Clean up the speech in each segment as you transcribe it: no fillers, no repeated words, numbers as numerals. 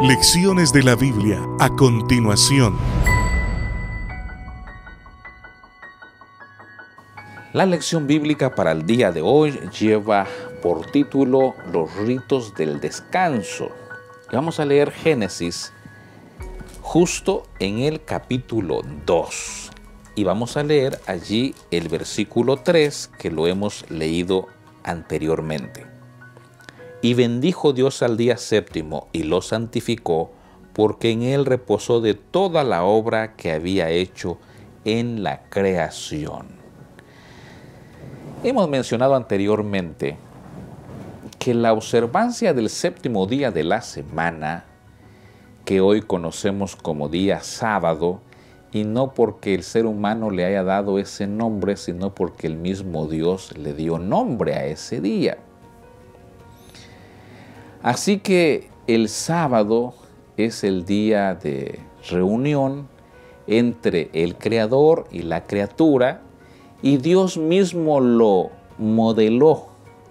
Lecciones de la Biblia a continuación. La lección bíblica para el día de hoy lleva por título Los ritos del descanso. Y vamos a leer Génesis justo en el capítulo 2. Y vamos a leer allí el versículo 3 que lo hemos leído anteriormente. Y bendijo Dios al día séptimo y lo santificó, porque en él reposó de toda la obra que había hecho en la creación. Hemos mencionado anteriormente que la observancia del séptimo día de la semana, que hoy conocemos como día sábado, y no porque el ser humano le haya dado ese nombre, sino porque el mismo Dios le dio nombre a ese día. Así que el sábado es el día de reunión entre el Creador y la criatura, y Dios mismo lo modeló,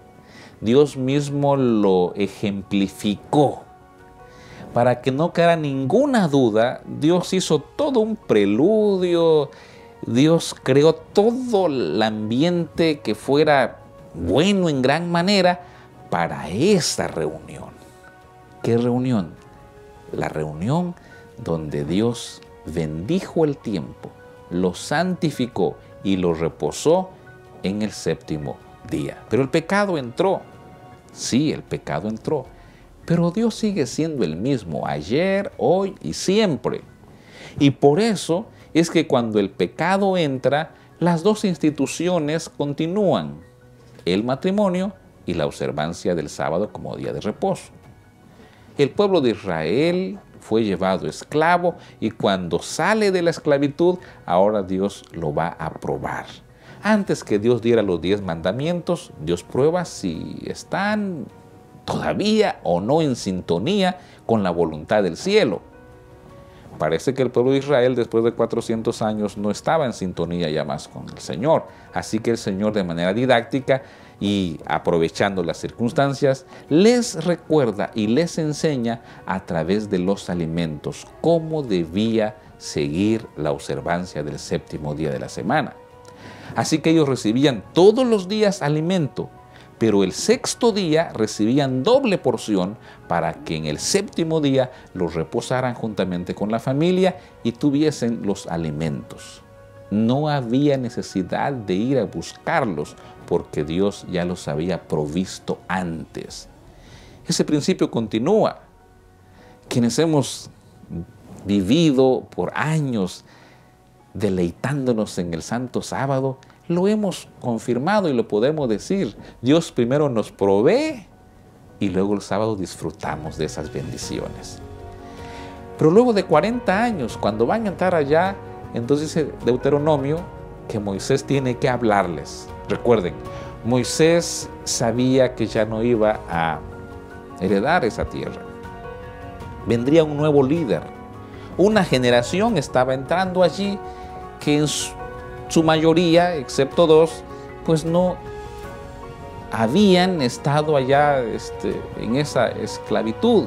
Dios mismo lo ejemplificó. Para que no quedara ninguna duda, Dios hizo todo un preludio, Dios creó todo el ambiente que fuera bueno en gran manera para esta reunión. ¿Qué reunión? La reunión donde Dios bendijo el tiempo, lo santificó y lo reposó en el séptimo día. Pero el pecado entró. Sí, el pecado entró. Pero Dios sigue siendo el mismo ayer, hoy y siempre. Y por eso es que cuando el pecado entra, las dos instituciones continúan: el matrimonio y la observancia del sábado como día de reposo. El pueblo de Israel fue llevado esclavo, y cuando sale de la esclavitud, ahora Dios lo va a probar. Antes que Dios diera los 10 mandamientos, Dios prueba si están todavía o no en sintonía con la voluntad del cielo. Parece que el pueblo de Israel después de 400 años no estaba en sintonía ya más con el Señor. Así que el Señor, de manera didáctica y aprovechando las circunstancias, les recuerda y les enseña a través de los alimentos cómo debía seguir la observancia del séptimo día de la semana. Así que ellos recibían todos los días alimento, pero el sexto día recibían doble porción para que en el séptimo día los reposaran juntamente con la familia y tuviesen los alimentos. No había necesidad de ir a buscarlos porque Dios ya los había provisto antes. Ese principio continúa. Quienes hemos vivido por años deleitándonos en el Santo Sábado, lo hemos confirmado y lo podemos decir. Dios primero nos provee y luego el sábado disfrutamos de esas bendiciones. Pero luego de 40 años, cuando van a entrar allá, entonces dice Deuteronomio que Moisés tiene que hablarles. Recuerden, Moisés sabía que ya no iba a heredar esa tierra. Vendría un nuevo líder. Una generación estaba entrando allí que en su mayoría, excepto 2, pues no habían estado allá en esa esclavitud,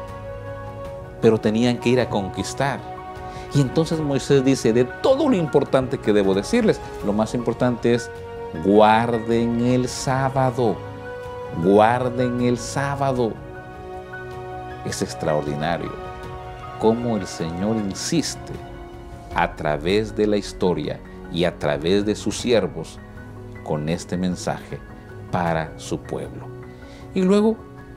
pero tenían que ir a conquistar. Y entonces Moisés dice: de todo lo importante que debo decirles, lo más importante es guarden el sábado, guarden el sábado. Es extraordinario cómo el Señor insiste a través de la historia y a través de sus siervos con este mensaje para su pueblo. Y luego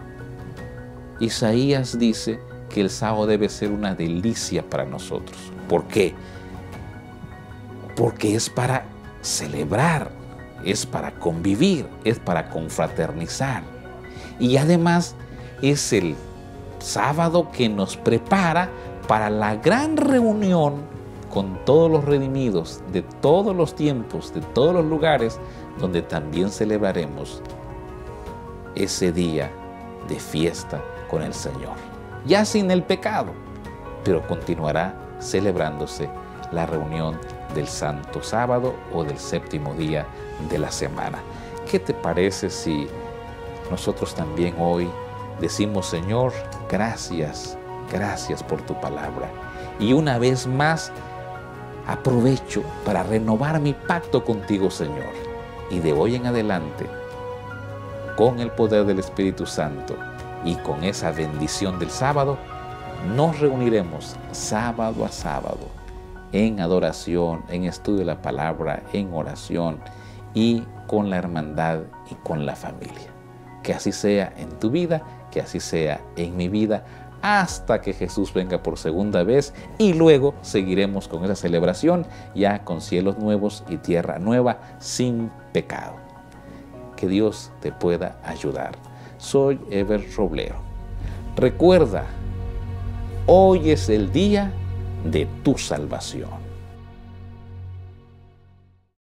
Isaías dice que el sábado debe ser una delicia para nosotros. ¿Por qué? Porque es para celebrar, es para convivir, es para confraternizar. Y además es el sábado que nos prepara para la gran reunión con todos los redimidos de todos los tiempos, de todos los lugares, donde también celebraremos ese día de fiesta con el Señor. Ya sin el pecado, pero continuará celebrándose la reunión del Santo Sábado o del séptimo día de la semana. ¿Qué te parece si nosotros también hoy decimos: Señor, gracias gracias por tu palabra. Y una vez más, aprovecho para renovar mi pacto contigo, Señor. Y de hoy en adelante, con el poder del Espíritu Santo y con esa bendición del sábado, nos reuniremos sábado a sábado en adoración, en estudio de la palabra, en oración y con la hermandad y con la familia. Que así sea en tu vida, que así sea en mi vida, hasta que Jesús venga por segunda vez, y luego seguiremos con esa celebración ya con cielos nuevos y tierra nueva sin pecado. Que Dios te pueda ayudar. Soy Ever Roblero. Recuerda, hoy es el día de tu salvación.